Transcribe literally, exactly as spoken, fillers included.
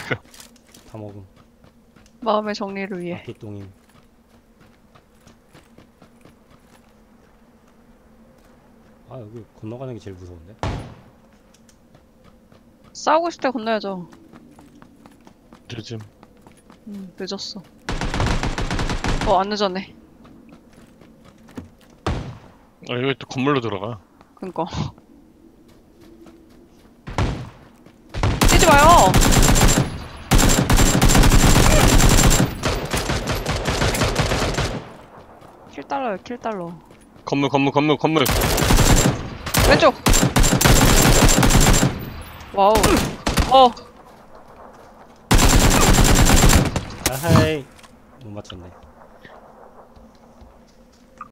다 먹음. 마음의 정리를 위해. 아끼똥임. 아 여기 건너가는 게 제일 무서운데? 싸우고 싶을 때 건너야죠. 요즘 음, 늦었어. 어, 안 늦었네. 아 여기 또 건물로 들어가. 그니까. 뛰지 마요! 킬 달러요, 킬 달러. 건물 건물 건물 건물. 왼쪽! 와우. 어, 아하이 못 맞췄네.